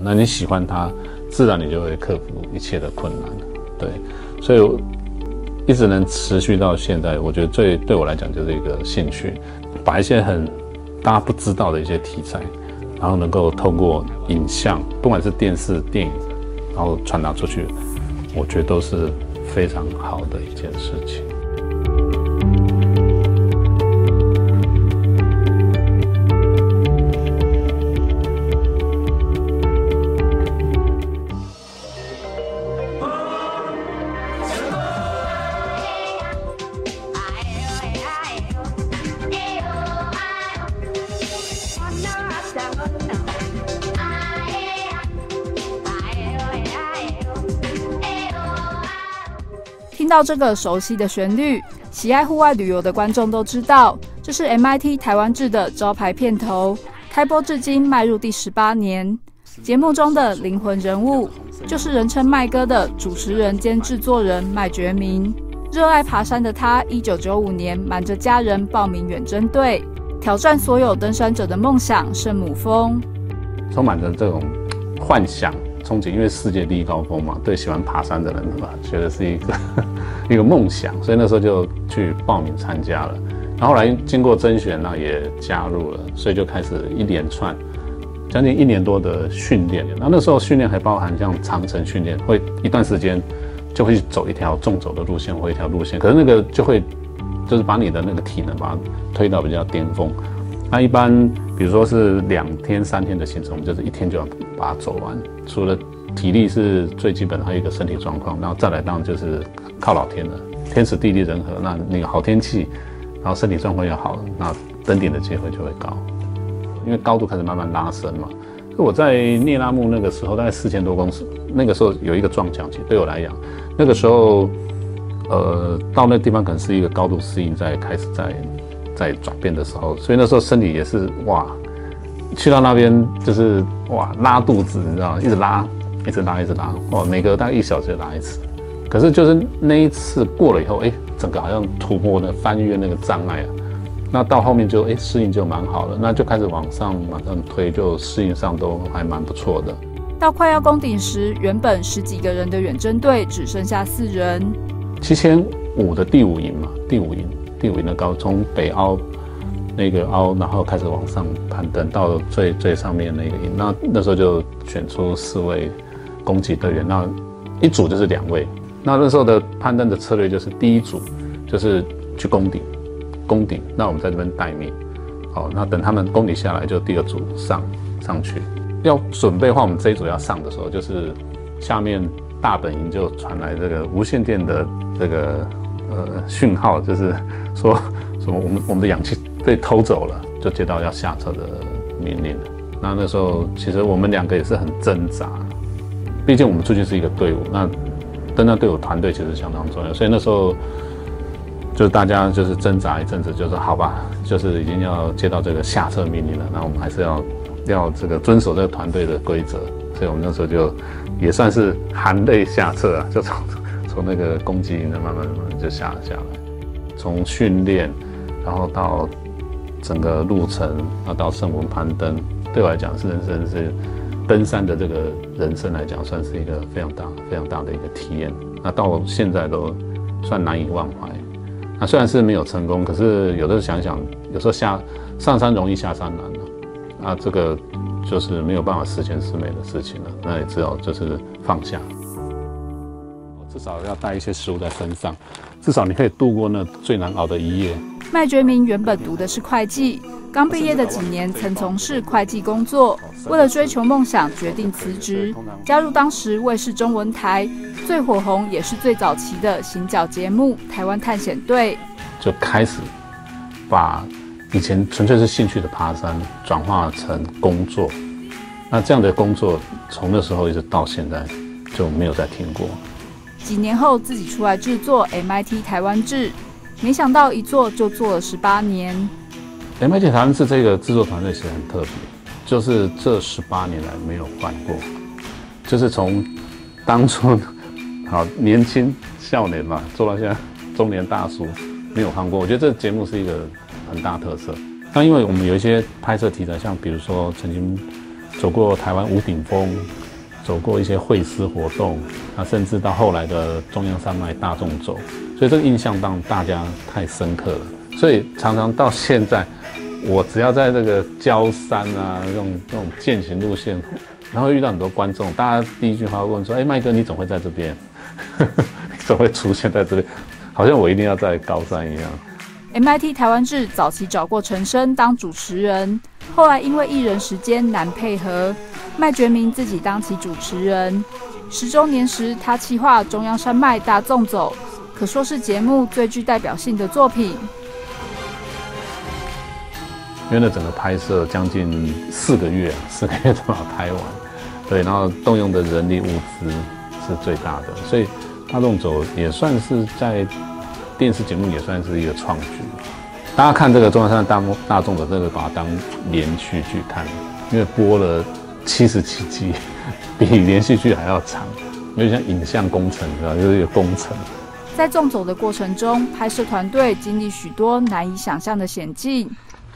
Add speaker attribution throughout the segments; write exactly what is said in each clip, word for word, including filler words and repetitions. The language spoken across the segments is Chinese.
Speaker 1: 那你喜欢它，自然你就会克服一切的困难。对，所以我一直能持续到现在，我觉得最对我来讲就是一个兴趣，把一些很大家不知道的一些题材，然后能够透过影像，不管是电视、电影，然后传达出去，我觉得都是非常好的一件事情。
Speaker 2: 听到这个熟悉的旋律，喜爱户外旅游的观众都知道，这是 M I T 台湾志的招牌片头，开播至今迈入第十八年。节目中的灵魂人物，就是人称麦哥的主持人兼制作人麦觉明。热爱爬山的他，一九九五年瞒着家人报名远征队，挑战所有登山者的梦想——圣母峰。
Speaker 1: 充满着这种幻想。憧憬，因为世界第一高峰嘛，对喜欢爬山的人嘛，觉得是一个一个梦想，所以那时候就去报名参加了。然后后来经过甄选呢，也加入了，所以就开始一连串将近一年多的训练。然后那时候训练还包含像长程训练，会一段时间就会去走一条纵走的路线或一条路线，可是那个就会就是把你的那个体能把它推到比较巅峰。那一般比如说是两天三天的行程，我们就是一天就要把它走完。除了体力是最基本的，还有一个身体状况，然后再来当然就是靠老天了，天时地利人和。那那个好天气，然后身体状况要好，那登顶的机会就会高，因为高度开始慢慢拉升嘛。我在聂拉木那个时候大概四千多公尺，那个时候有一个撞墙期，对我来讲，那个时候呃到那地方可能是一个高度适应在开始在。在转变的时候，所以那时候身体也是哇，去到那边就是哇拉肚子，你知道吗？一直拉，一直拉，一直拉，哇，每隔大概一小时就拉一次。可是就是那一次过了以后，哎，整个好像突破了翻越那个障碍啊。那到后面就哎适应就蛮好了，那就开始往上往上推，就适应上都还蛮不错的。
Speaker 2: 到快要攻顶时，原本十几个人的远征队只剩下四人。
Speaker 1: 七千五的第五营嘛，第五营。第五营的高，从北凹那个凹，然后开始往上攀登到最最上面那个营。那那时候就选出四位攻击队员，那一组就是两位。那那时候的攀登的策略就是第一组就是去攻顶，攻顶，那我们在这边待命。好，那等他们攻顶下来，就第二组上上去。要准备的话，我们这一组要上的时候，就是下面大本营就传来这个无线电的这个。呃，讯号就是说什么我们我们的氧气被偷走了，就接到要下车的命令了。那那时候其实我们两个也是很挣扎，毕竟我们出去是一个队伍，那登山队伍团队其实相当重要，所以那时候就是大家就是挣扎一阵子，就说好吧，就是已经要接到这个下车命令了，那我们还是要要这个遵守这个团队的规则，所以我们那时候就也算是含泪下车啊，就从。从那个攻击营慢慢慢慢就下下来，从训练，然后到整个路程，然后到圣母攀登，对我来讲是人生是登山的这个人生来讲，算是一个非常大非常大的一个体验。那到现在都算难以忘怀。那虽然是没有成功，可是有的时候想想，有时候下上山容易下山难了，那这个就是没有办法十全十美的事情了，那也只有就是放下。至少要带一些食物在身上，至少你可以度过那最难熬的一夜。
Speaker 2: 麦觉明原本读的是会计，刚毕业的几年曾从事会计工作，为了追求梦想，决定辞职，加入当时卫视中文台最火红也是最早期的行脚节目《台湾探险队》，
Speaker 1: 就开始把以前纯粹是兴趣的爬山转化成工作。那这样的工作从那时候一直到现在就没有再停过。
Speaker 2: 几年后自己出来制作 M I T 台湾志，没想到一做就做了十八年。
Speaker 1: M I T 台湾志这个制作团队其实很特别，就是这十八年来没有换过，就是从当初好年轻少年嘛，做到现在中年大叔，没有换过。我觉得这个节目是一个很大特色。那因为我们有一些拍摄题材，像比如说曾经走过台湾五顶峰，走过一些会师活动，啊，甚至到后来的中央山脉大众走，所以这个印象让大家太深刻了。所以常常到现在，我只要在这个郊山啊，这种这种健行路线，然后遇到很多观众，大家第一句话会问说：“哎，麦哥，你总会在这边，总会出现在这边，好像我一定要在高山一样。”
Speaker 2: M I T 台湾志早期找过陈升当主持人，后来因为艺人时间难配合，麦觉明自己当起主持人。十周年时，他企划中央山脉大纵走，可说是节目最具代表性的作品。
Speaker 1: 因为那整个拍摄将近四个月，四个月才把它拍完，对，然后动用的人力物资是最大的，所以大纵走也算是在电视节目也算是一个创举。大家看这个中央山大大纵走，这个把它当连续剧看，因为播了七十七集，比连续剧还要长，有点像影像工程，是吧？就是一个工程。
Speaker 2: 在纵走的过程中，拍摄团队经历许多难以想象的险境。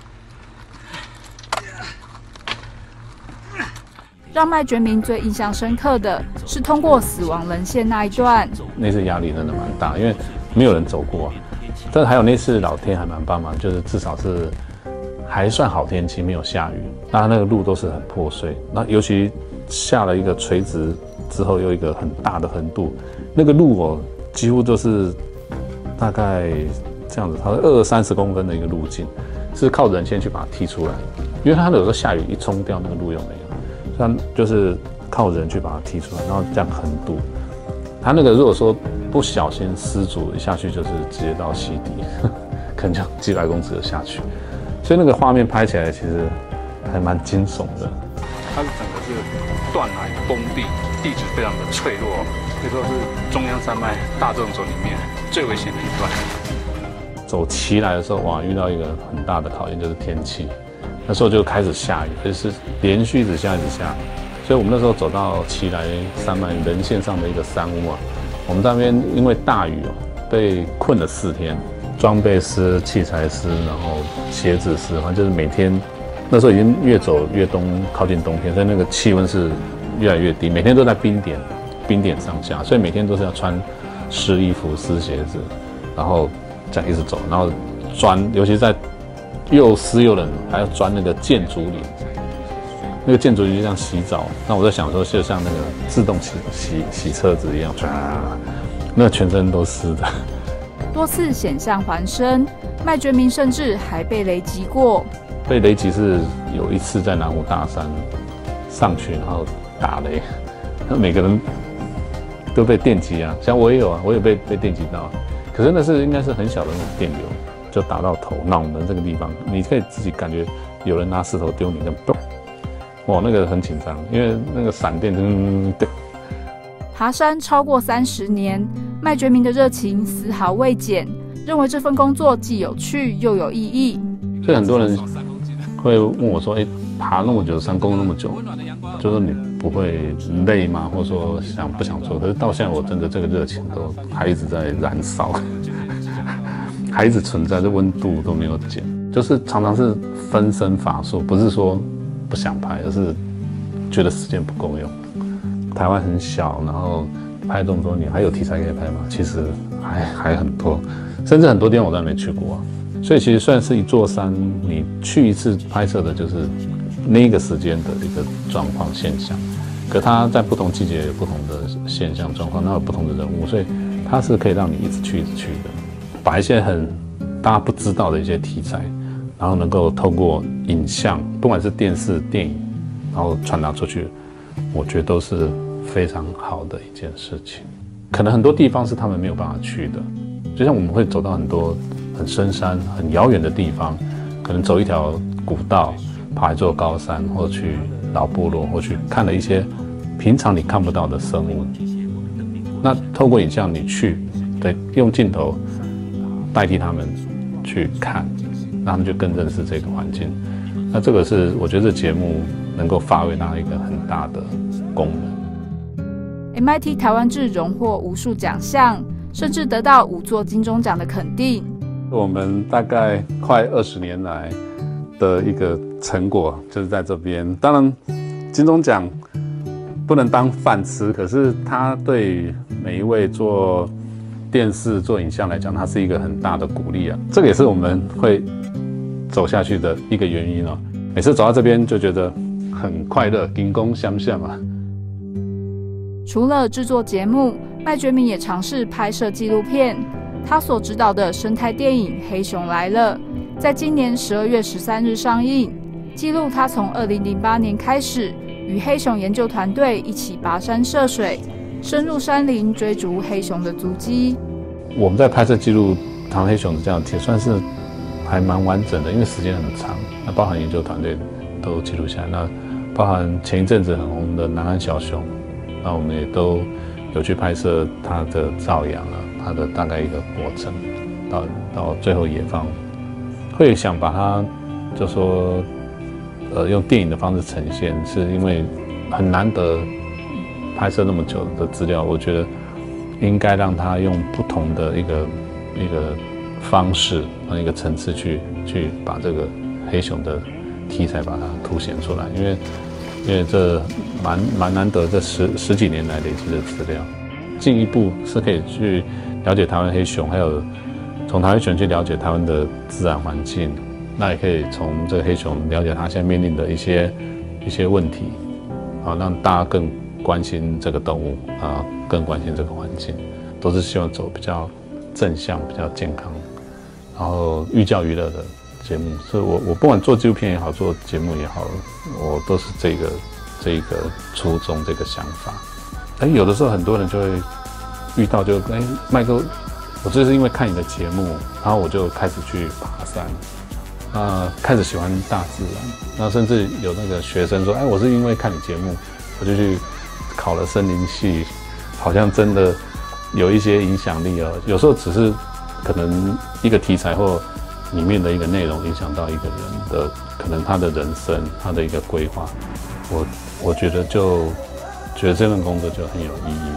Speaker 2: 让麦觉明最印象深刻的是通过死亡人线那一段，
Speaker 1: 那次压力真的蛮大，因为没有人走过、啊。但还有那次老天还蛮帮忙，就是至少是还算好天气，没有下雨。那那个路都是很破碎，那尤其下了一个垂直之后，又一个很大的横度，那个路哦，几乎都是大概这样子，它二三十公分的一个路径，是靠人线去把它踢出来，因为它有时候下雨一冲掉那个路又没有。它就是靠人去把它踢出来，然后这样横渡。它那个如果说不小心失足下去，就是直接到溪底，可能就几百公尺就下去。所以那个画面拍起来其实还蛮惊悚的。它是整个是断崖崩地，地质非常的脆弱，可以说是中央山脉大纵走里面最危险的一段。走齐来的时候，哇，遇到一个很大的考验，就是天气。那时候就开始下雨，而是连续一直下一直下，所以我们那时候走到奇来山脉人线上的一个山屋啊，我们在那边因为大雨哦，被困了四天，装备湿、器材湿，然后鞋子湿，反正就是每天，那时候已经越走越东，靠近冬天，所以那个气温是越来越低，每天都在冰点，冰点上下，所以每天都是要穿湿衣服、湿鞋子，然后这样一直走，然后钻，尤其在又湿又冷，还要钻那个箭竹林，那个箭竹林就像洗澡。那我在想说，就像那个自动洗洗洗车子一样，那全身都湿的。
Speaker 2: 多次险象环生，麦觉明甚至还被雷击过。
Speaker 1: 被雷击是有一次在南湖大山上去，然后打雷，那每个人都被电击啊，像我也有啊，我也被被电击到，可是那是应该是很小的那种电流。就打到头脑门这个地方，你可以自己感觉有人拿石头丢你，那咚，哇，那个很紧张，因为那个闪电真的。
Speaker 2: 爬山超过三十年，麦觉明的热情丝毫未减，认为这份工作既有趣又有意义。
Speaker 1: 所以很多人会问我说：“哎、欸，爬那么久山，攻那么久，就说你不会累吗？或者说想不想做？”可是到现在，我真的这个热情都还一直在燃烧。还一直存在，这温度都没有减，就是常常是分身乏术，不是说不想拍，而是觉得时间不够用。台湾很小，然后拍这么多年，还有题材可以拍吗？其实还还很多，甚至很多地方我都还没去过啊。所以其实算是一座山，你去一次拍摄的就是那个时间的一个状况现象，可它在不同季节有不同的现象状况，那有不同的人物，所以它是可以让你一直去一直去的。把一些很大家不知道的一些题材，然后能够透过影像，不管是电视、电影，然后传达出去，我觉得都是非常好的一件事情。可能很多地方是他们没有办法去的，就像我们会走到很多很深山、很遥远的地方，可能走一条古道，爬一座高山，或者去老部落，或去看了一些平常你看不到的生物。那透过影像，你去，对，用镜头代替他们去看，让他们就更认识这个环境。那这个是我觉得这节目能够发挥它一个很大的功能。
Speaker 2: M I T 台湾志荣获无数奖项，甚至得到五座金钟奖的肯定。
Speaker 1: 我们大概快二十年来的一个成果，就是在这边。当然， 金钟奖不能当饭吃，可是它对每一位做电视、做影像来讲，它是一个很大的鼓励啊。这个也是我们会走下去的一个原因哦。每次走到这边就觉得很快乐，金光相向啊。
Speaker 2: 除了制作节目，麦觉明也尝试拍摄纪录片。他所执导的生态电影《黑熊来了》在今年十二月十三日上映，记录他从二零零八年开始与黑熊研究团队一起跋山涉水，深入山林追逐黑熊的足迹。
Speaker 1: 我们在拍摄记录台湾黑熊的这样也算是还蛮完整的，因为时间很长，那包含研究团队都记录下来，那包含前一阵子很红的南安小熊，那我们也都有去拍摄它的照养啊，它的大概一个过程，到到最后野放，会想把它就说呃用电影的方式呈现，是因为很难得拍摄那么久的资料，我觉得应该让它用不同的一个一个方式，一个层次去去把这个黑熊的题材把它凸显出来，因为因为这蛮蛮难得，这十十几年来累积的资料，进一步是可以去了解台湾黑熊，还有从台湾黑熊去了解台湾的自然环境，那也可以从这个黑熊了解它现在面临的一些一些问题，啊，让大家更关心这个动物啊，更关心这个环境，都是希望走比较正向、比较健康，然后寓教于乐的节目。所以我我不管做纪录片也好，做节目也好，我都是这个这个初衷，这个想法。哎，有的时候很多人就会遇到就，就哎，麦哥，我就是因为看你的节目，然后我就开始去爬山，那开始喜欢大自然，那甚至有那个学生说，哎，我是因为看你节目，我就去考了森林系，好像真的有一些影响力哦。有时候只是可能一个题材或里面的一个内容影响到一个人的，可能他的人生，他的一个规划，我我觉得就觉得这份工作就很有意义。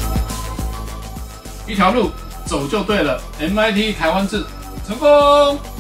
Speaker 1: 一条路走就对了 ，M I T 台湾志成功。